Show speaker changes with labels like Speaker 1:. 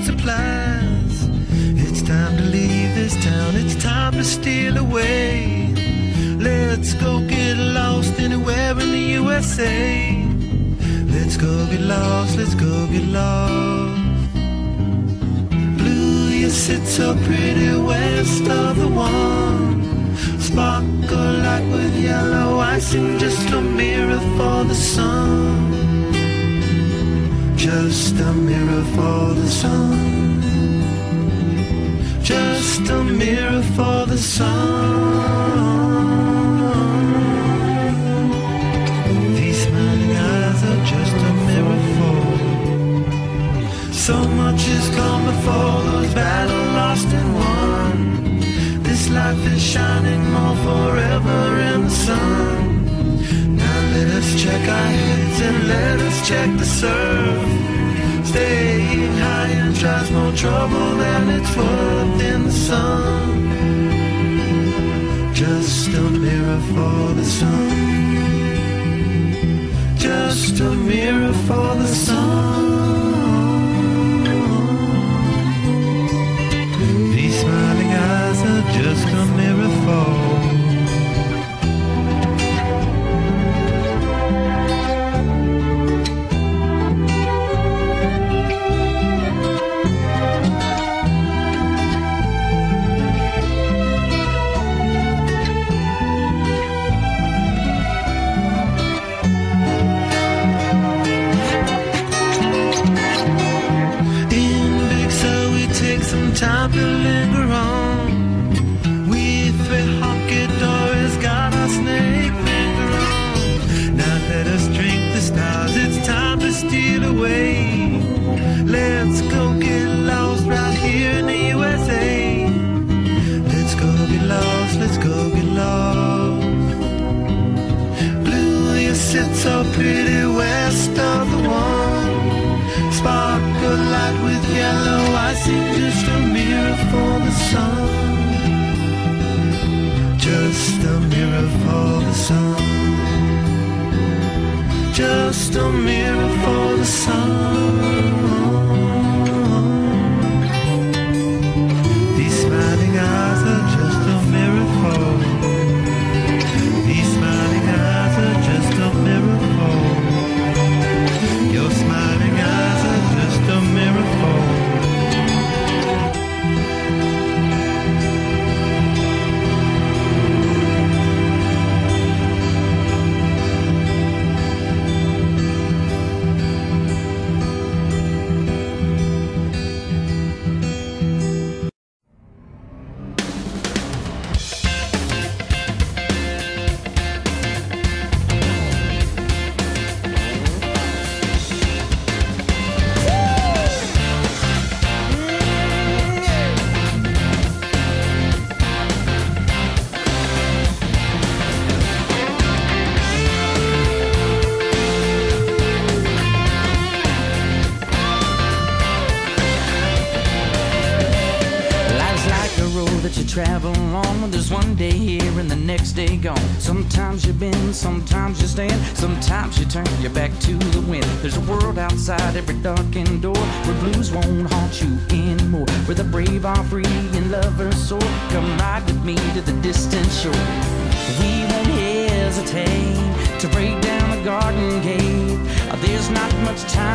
Speaker 1: food supplies. It's time to leave this town, it's time to steal away. Let's go get lost anywhere in the USA. Let's go get lost, let's go get lost. Blue, you sit so pretty west of the one. Sparkle like with yellow icing, just a mirror for the sun. Just a mirror for the sun. Just a mirror for the sun. These smiling eyes are just a mirror for. So much has come before, those battles lost and won. This life is shining more forever in the sun. Now let us check our heads and let us check the surf. Staying high and tries more trouble than it's worth in the sun. Just a mirror for the sun. Just a mirror for the sun. These smiling eyes are just a mirror for. Time to linger on. We three honky dories got our snake finger on. Now let us drink the stars, it's time to steal away. Let's go get lost right here in the USA. Let's go get lost, let's go get lost. Blue, you sit so pretty west of the one. Sparkle light with yellow icing, just a mirror for the sun. Just a mirror for the sun. Just a mirror for the sun. These smiling eyes are just a mirror for. These smiling eyes are just a mirror for. Your smiling eyes are just a mirror for. Travel along, there's one day here and the next day gone. Sometimes you bend, sometimes you stand, sometimes you turn your back to the wind. There's a world outside every darkened door, where blues won't haunt you anymore, where the brave are free and lovers soar. Come ride with me to the distant shore. We won't hesitate to break down the garden gate. There's not much time